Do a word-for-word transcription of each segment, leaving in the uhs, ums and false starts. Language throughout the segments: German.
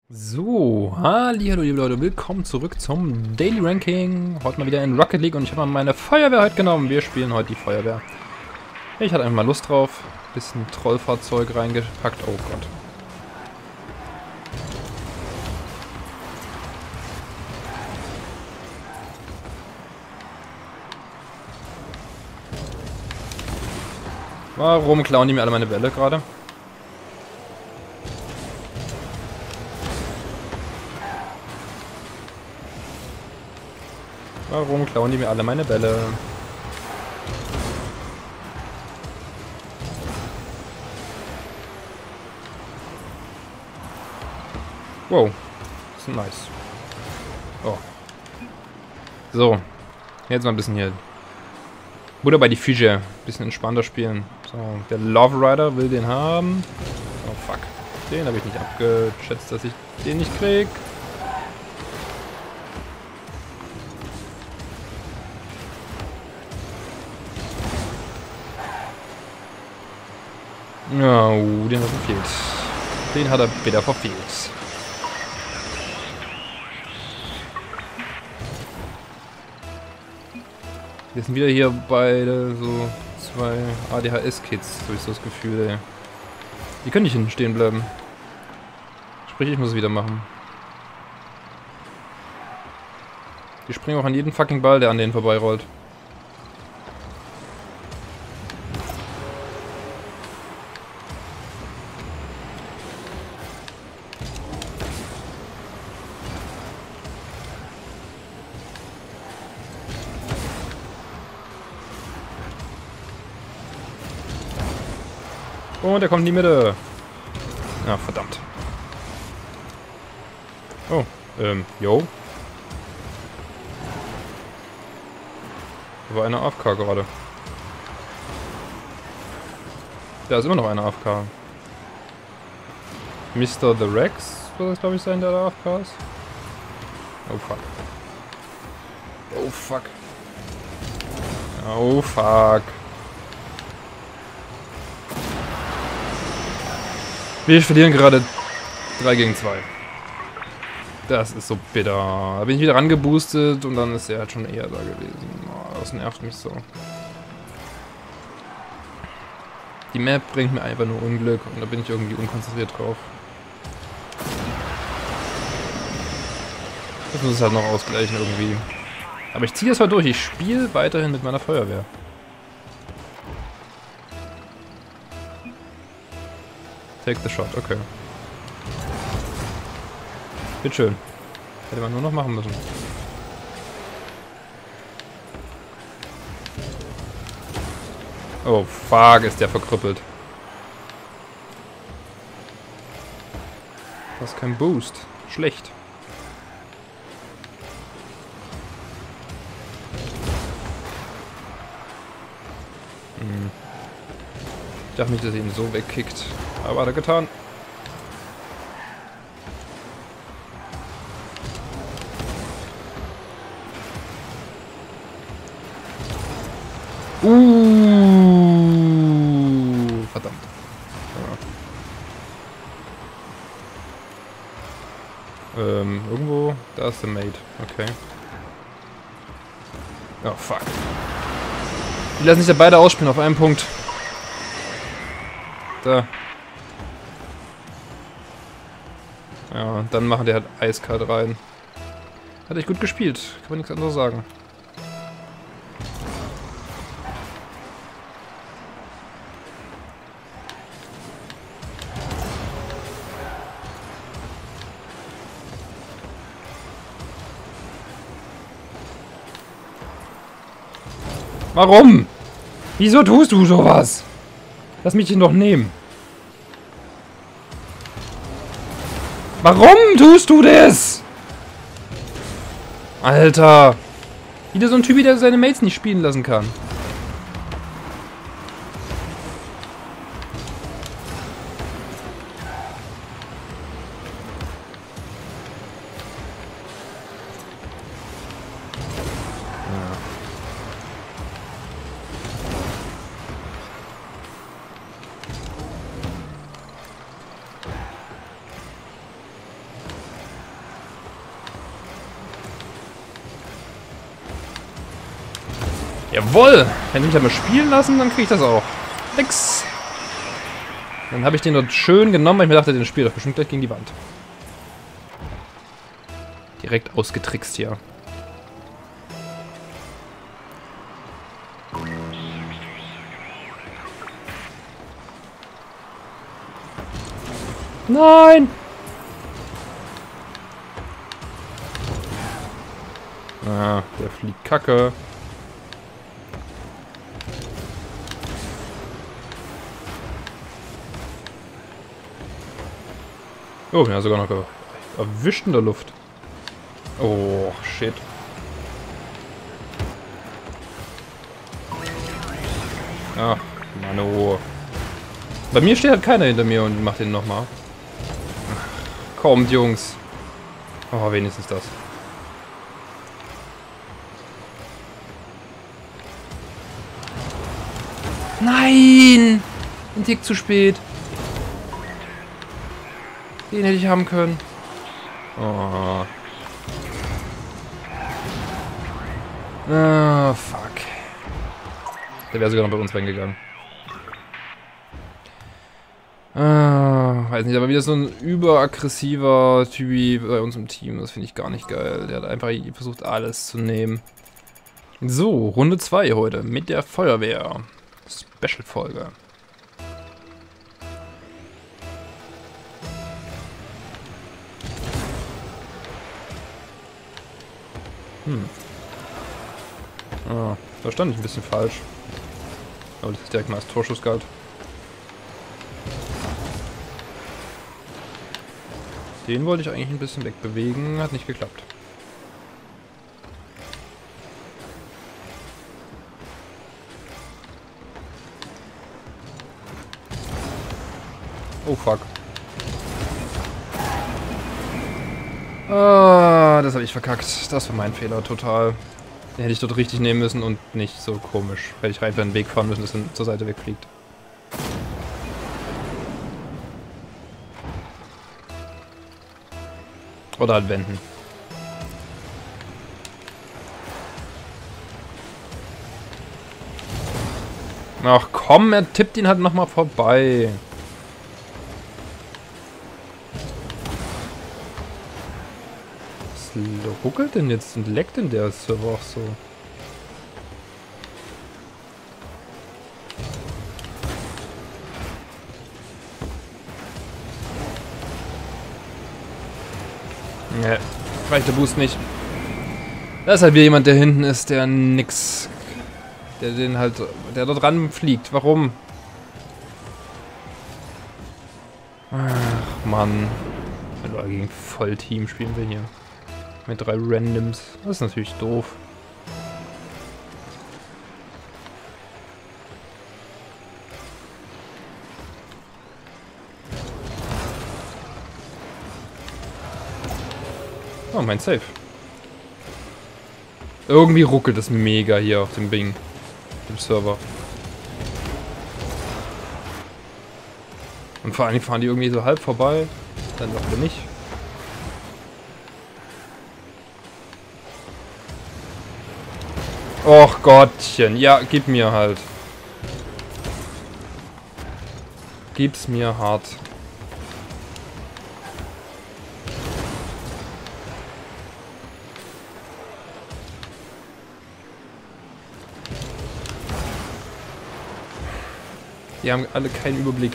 So, hallihallo liebe Leute, willkommen zurück zum Daily Ranking. Heute mal wieder in Rocket League und ich habe mal meine Feuerwehr heute genommen. Wir spielen heute die Feuerwehr. Ich hatte einfach mal Lust drauf. Bisschen Trollfahrzeug reingepackt. Oh Gott. Warum klauen die mir alle meine Bälle gerade? Warum klauen die mir alle meine Bälle? Wow, das ist nice. Oh. So, jetzt mal ein bisschen hier. Butter bei die Fische. Bisschen entspannter spielen. So, der Love Rider will den haben. Oh fuck. Den habe ich nicht abgeschätzt, dass ich den nicht krieg. Ja, uh, den hat er verfehlt. Den hat er bitter verfehlt. Wir sind wieder hier beide so zwei A D H S-Kids, so ist so das Gefühl, ey. Die können nicht hinten stehen bleiben. Sprich, ich muss es wieder machen. Die springen auch an jeden fucking Ball, der an denen vorbeirollt. Und er kommt in die Mitte. Ah, verdammt. Oh, ähm, yo. Da war einer A F K gerade. Da ist immer noch einer A F K. Mister The Rex soll das, glaube ich, sein, der da A F K ist. Oh, fuck. Oh, fuck. Oh, fuck. Wir verlieren gerade drei gegen zwei. Das ist so bitter. Da bin ich wieder rangeboostet und dann ist er halt schon eher da gewesen. Oh, das nervt mich so. Die Map bringt mir einfach nur Unglück und da bin ich irgendwie unkonzentriert drauf. Das muss es halt noch ausgleichen irgendwie. Aber ich ziehe das halt durch. Ich spiele weiterhin mit meiner Feuerwehr. Take the shot, okay. Bitteschön. Hätte man nur noch machen müssen. Oh, fuck, ist der verkrüppelt. Das ist kein Boost. Schlecht. Hm. Ich dachte nicht, dass er ihn so wegkickt. Aber hat er getan. Uh, verdammt. Ja. Ähm, irgendwo. Da ist der Mate. Okay. Oh, fuck. Die lassen sich ja beide ausspielen auf einem Punkt. Da. Ja, dann machen die halt eiskalt rein. Hat echt gut gespielt. Kann man nichts anderes sagen. Warum? Wieso tust du sowas? Lass mich ihn doch nehmen. Warum tust du das? Alter. Wieder so ein Typ, der seine Mates nicht spielen lassen kann. Jawohl! Wenn sie mich einmal spielen lassen, dann kriege ich das auch. Nix! Dann habe ich den dort schön genommen, weil ich mir dachte, den spielt doch bestimmt gleich gegen die Wand. Direkt ausgetrickst hier. Nein! Ah, der fliegt Kacke. Oh, ja, sogar noch erwischt in der Luft. Oh, shit. Ach, Mann, oh. Bei mir steht halt keiner hinter mir und macht den nochmal. Kommt, Jungs. Oh, wenigstens das. Nein! Ein Tick zu spät. Den hätte ich haben können. Oh. Ah, fuck. Der wäre sogar noch bei uns reingegangen. Ah, weiß nicht, aber wieder so ein überaggressiver Typ bei uns im Team. Das finde ich gar nicht geil. Der hat einfach versucht, alles zu nehmen. So, Runde zwei heute mit der Feuerwehr. Special-Folge. Hm. Ah, da stand ich ein bisschen falsch. Aber das ist direkt mal als Torschuss galt. Den wollte ich eigentlich ein bisschen wegbewegen, hat nicht geklappt. Oh fuck. Ah, das habe ich verkackt. Das war mein Fehler, total. Den hätte ich dort richtig nehmen müssen und nicht so komisch. Hätte ich einfach einen Weg fahren müssen, dass er zur Seite wegfliegt. Oder halt wenden. Ach komm, er tippt ihn halt nochmal vorbei. Was ruckelt denn jetzt und leckt denn der Server auch so? Ne, reicht der Boost nicht. Da ist halt wieder jemand, der hinten ist, der nix. Der den halt. Der da dran fliegt. Warum? Ach Mann. Also gegen Vollteam spielen wir hier. Mit drei Randoms. Das ist natürlich doof. Oh, mein Safe. Irgendwie ruckelt es mega hier auf dem Bing. Dem Server. Und vor allem fahren die irgendwie so halb vorbei. Dann doch wieder nicht. Och Gottchen. Ja, gib mir halt. Gib's mir hart. Die haben alle keinen Überblick.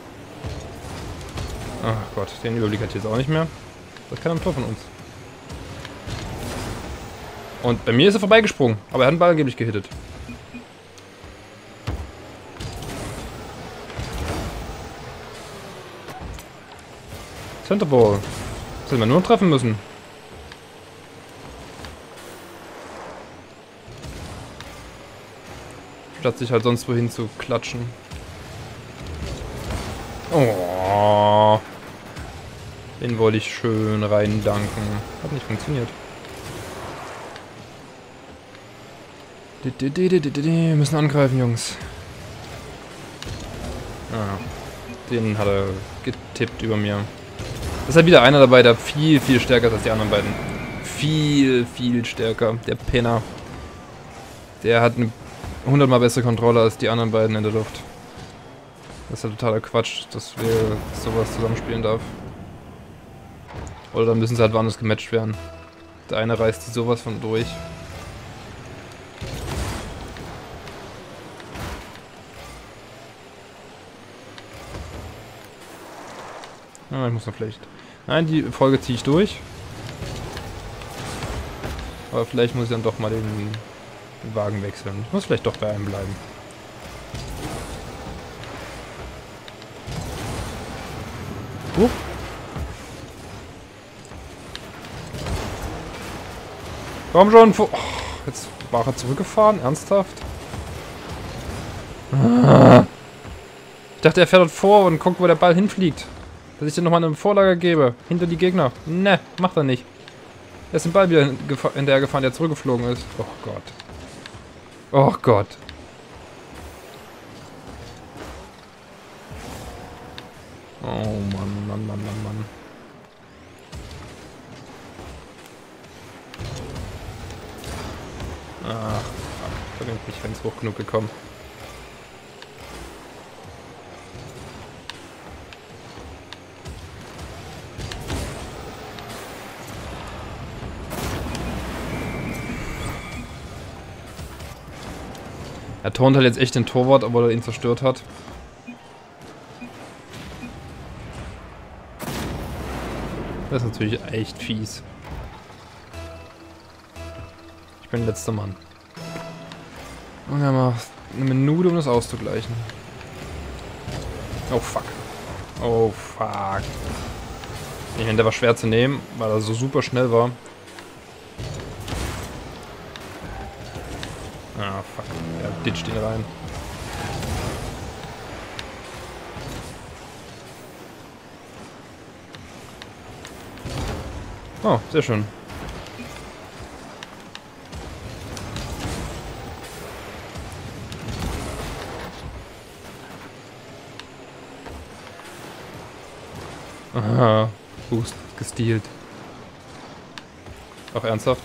Ach Gott, den Überblick hat jetzt auch nicht mehr. Das kann ein Tor von uns. Und bei mir ist er vorbeigesprungen, aber er hat den Ball angeblich gehittet. Centerball. Das hätte man nur noch treffen müssen. Statt sich halt sonst wohin zu klatschen. Oh. Den wollte ich schön rein danken. Hat nicht funktioniert. Wir müssen angreifen, Jungs. Ah, den hat er getippt über mir. Das ist halt wieder einer dabei, der viel, viel stärker ist als die anderen beiden. Viel, viel stärker. Der Penner. Der hat eine hundertmal bessere Controller als die anderen beiden in der Luft. Das ist ja totaler Quatsch, dass wir sowas zusammenspielen darf. Oder dann müssen sie halt woanders gematcht werden. Der eine reißt die sowas von durch. Ah, ich muss noch vielleicht... Nein, die Folge ziehe ich durch. Aber vielleicht muss ich dann doch mal den, den Wagen wechseln. Ich muss vielleicht doch bei einem bleiben. Huch. Komm schon, oh, jetzt war er zurückgefahren, ernsthaft? Ah. Ich dachte, er fährt dort vor und guckt, wo der Ball hinfliegt. Dass ich dir nochmal eine Vorlage gebe, hinter die Gegner. Ne, macht er nicht. Er ist den Ball wieder hinterher gefahren, der zurückgeflogen ist. Oh Gott. Oh Gott. Oh Mann, Mann, Mann, Mann, Mann. Ach, fuck. Da bin ich nicht ganz hoch genug gekommen. Er turnt halt jetzt echt den Torwart, obwohl er ihn zerstört hat. Das ist natürlich echt fies. Ich bin letzter Mann. Und wir haben noch eine Minute, um das auszugleichen. Oh fuck. Oh fuck. Ich meine, der war schwer zu nehmen, weil er so super schnell war. Ah, fuck. Er ditcht ihn rein. Oh, sehr schön. Aha, Boost gestealt. Auch ernsthaft?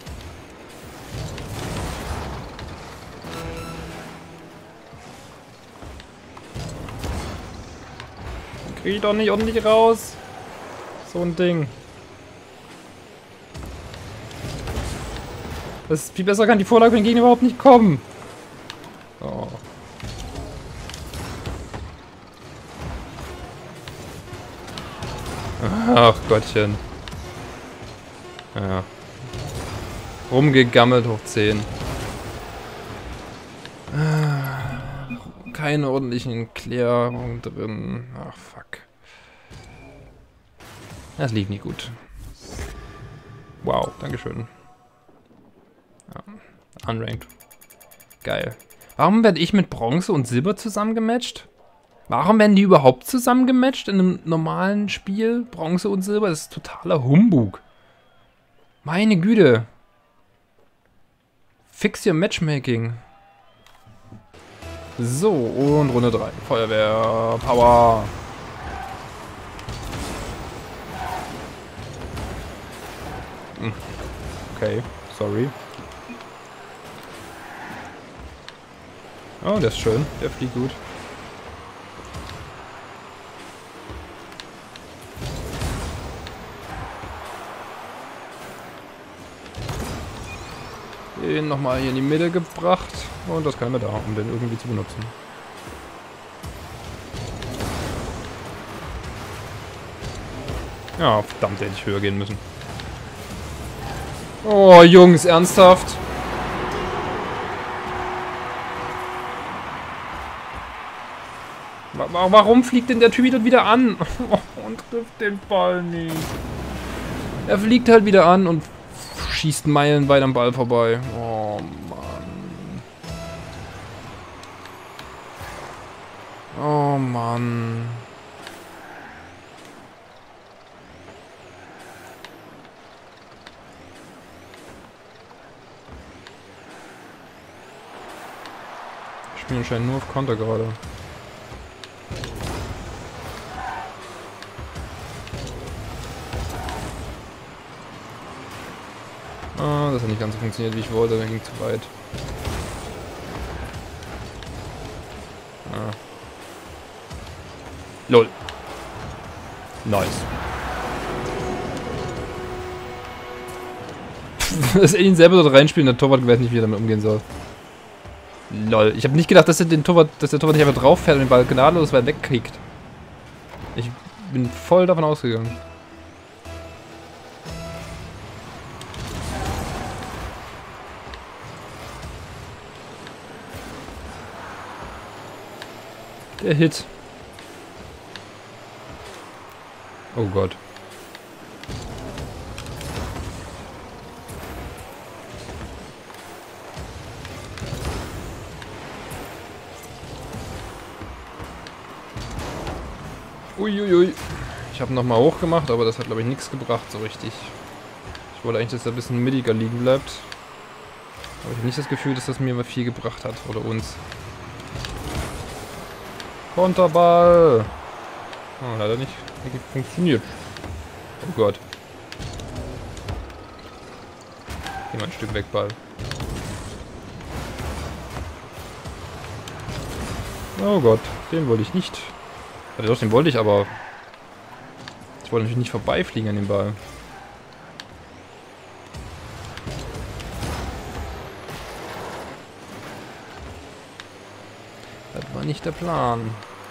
Krieg ich doch nicht ordentlich raus. So ein Ding. Das ist viel besser, kann die Vorlage von den Gegner überhaupt nicht kommen. Oh. Ach Gottchen. Ja. Rumgegammelt hoch zehn. Keine ordentlichen Klärungen drin. Ach fuck. Das lief nicht gut. Wow, dankeschön. Ja. Unranked. Geil. Warum werde ich mit Bronze und Silber zusammengematcht? Warum werden die überhaupt zusammengematcht in einem normalen Spiel? Bronze und Silber, das ist totaler Humbug. Meine Güte. Fix your Matchmaking. So, und Runde drei. Feuerwehr, Power. Okay, sorry. Oh, der ist schön. Der fliegt gut. Den nochmal hier in die Mitte gebracht. Und das kann er da, um den irgendwie zu benutzen. Ja, verdammt, hätte ich höher gehen müssen. Oh, Jungs, ernsthaft? Warum fliegt denn der Typ dort wieder an? Und trifft den Ball nicht. Er fliegt halt wieder an und schießt meilenweit am Ball vorbei. Oh Mann. Oh Mann. Ich spiele anscheinend nur auf Konter gerade. Ah, das hat nicht ganz so funktioniert, wie ich wollte, der ging zu weit. Lol. Nice. Dass er ihn selber dort reinspielt und der Torwart weiß nicht, wie er damit umgehen soll. Lol. Ich habe nicht gedacht, dass er den Torwart, dass der Torwart nicht einfach drauf fährt und den Ball gnadenlos weit wegkriegt. Ich bin voll davon ausgegangen. Der Hit. Oh Gott. Uiuiui. Ich habe nochmal hochgemacht, aber das hat, glaube ich, nichts gebracht so richtig. Ich wollte eigentlich, dass er ein bisschen mittiger liegen bleibt. Aber ich habe nicht das Gefühl, dass das mir mal viel gebracht hat. Oder uns. Konterball. Oh, leider nicht wirklich funktioniert. Oh Gott. Geh mal ein Stück weg, Ball. Oh Gott, den wollte ich nicht. Also doch, den wollte ich, aber ich wollte natürlich nicht vorbeifliegen an dem Ball. Das war nicht der Plan.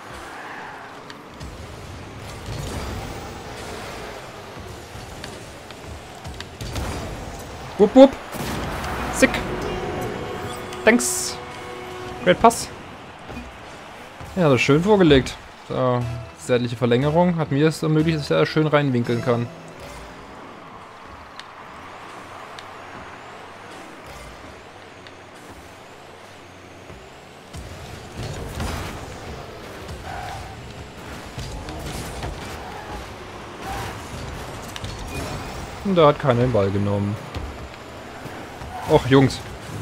Wupp, wupp. Sick. Thanks. Great Pass. Ja, das ist schön vorgelegt. So, seitliche Verlängerung hat mir es ermöglicht, dass ich da schön reinwinkeln kann. Und da hat keiner den Ball genommen. Och, Jungs.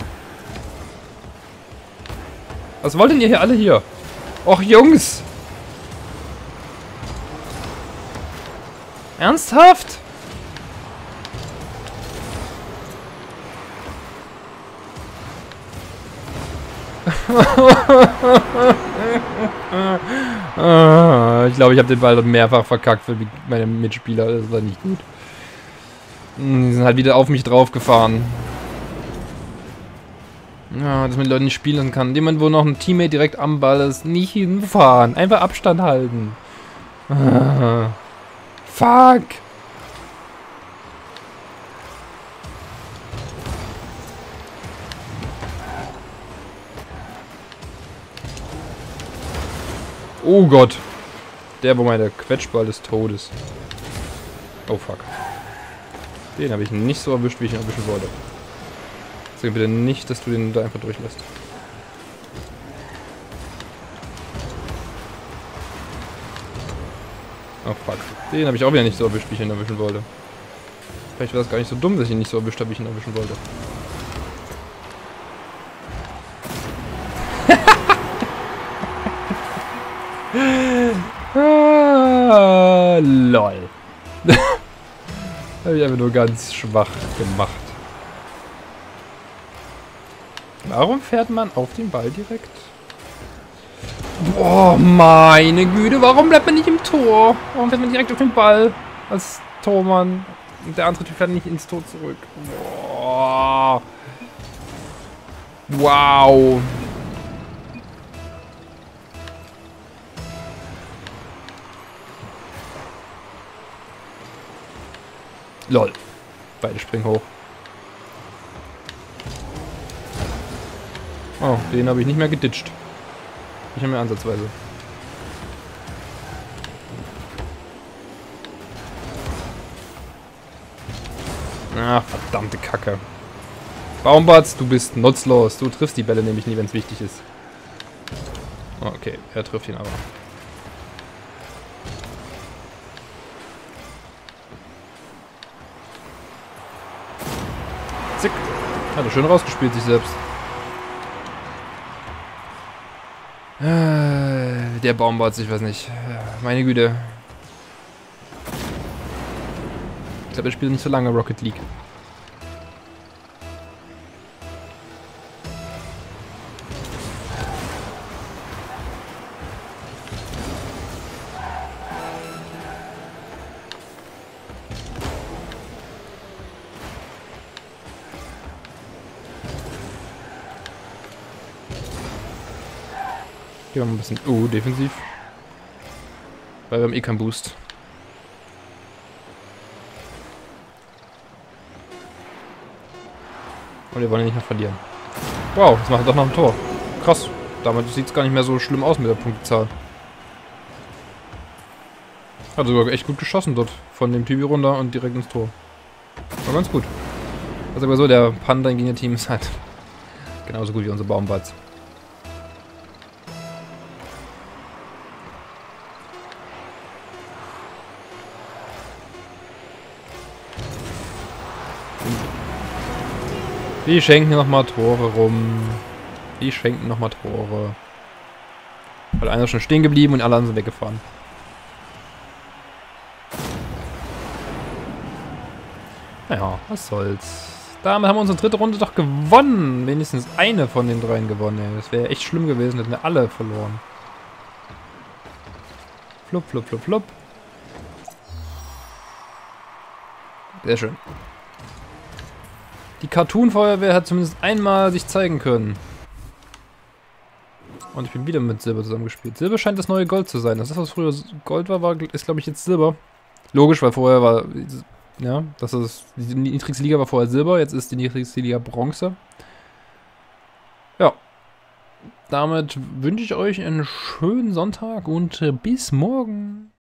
Was wollt denn ihr hier alle hier? Och, Jungs! Ernsthaft? Ich glaube, ich habe den Ball dort mehrfach verkackt für meine Mitspieler. Das war nicht gut. Die sind halt wieder auf mich draufgefahren. Ja, dass man die Leute nicht spielen lassen kann. Jemand, wo noch ein Teammate direkt am Ball ist, nicht hinfahren. Einfach Abstand halten. Ah, fuck. Oh Gott. Der, wo meine Quetschball des Todes. Oh fuck. Den habe ich nicht so erwischt, wie ich ihn erwischen wollte. Sag bitte nicht, dass du den da einfach durchlässt. Oh fuck. Den habe ich auch wieder nicht so erwischt, wie ich ihn erwischen wollte. Vielleicht war das gar nicht so dumm, dass ich ihn nicht so erwischt habe, wie ich ihn erwischen wollte. ah, lol. Habe ich einfach nur ganz schwach gemacht. Warum fährt man auf den Ball direkt? Boah, meine Güte, warum bleibt man nicht im Tor? Warum fährt man direkt auf den Ball als Tormann? Und der andere Typ fährt nicht ins Tor zurück. Boah. Wow. Lol. Beide springen hoch. Oh, den habe ich nicht mehr geditscht. Nicht mehr ansatzweise. Ach, verdammte Kacke. Baumbatz, du bist nutzlos. Du triffst die Bälle nämlich nie, wenn es wichtig ist. Oh, okay, er trifft ihn aber. Zick. Hat er schön rausgespielt, sich selbst. Äh, der Baumbatz, ich weiß nicht. Meine Güte. Ich glaube, er spielt nicht so lange Rocket League. Gehen wir mal ein bisschen... Oh, defensiv. Weil wir haben eh keinen Boost. Und wir wollen ihn nicht mehr verlieren. Wow, das macht er doch noch ein Tor. Krass. Damit sieht es gar nicht mehr so schlimm aus mit der Punktezahl. Hat sogar echt gut geschossen dort. Von dem Typi runter und direkt ins Tor. War ganz gut. Also aber so, der Panda gegen Team ist halt genauso gut wie unser Baumbatz. Die schenken nochmal Tore rum. Die schenken nochmal Tore. Weil einer ist schon stehen geblieben und alle anderen sind weggefahren. Naja, was soll's. Damit haben wir unsere dritte Runde doch gewonnen. Wenigstens eine von den dreien gewonnen. Ey. Das wäre echt schlimm gewesen, hätten wir alle verloren. Flupp, flupp, flupp, flupp. Sehr schön. Die Cartoon-Feuerwehr hat zumindest einmal sich zeigen können. Und ich bin wieder mit Silber zusammengespielt. Silber scheint das neue Gold zu sein. Das ist, was früher Gold war, war ist glaube ich jetzt Silber. Logisch, weil vorher war... Ja, das ist... Die niedrigste Liga war vorher Silber, jetzt ist die niedrigste Liga Bronze. Ja. Damit wünsche ich euch einen schönen Sonntag und bis morgen.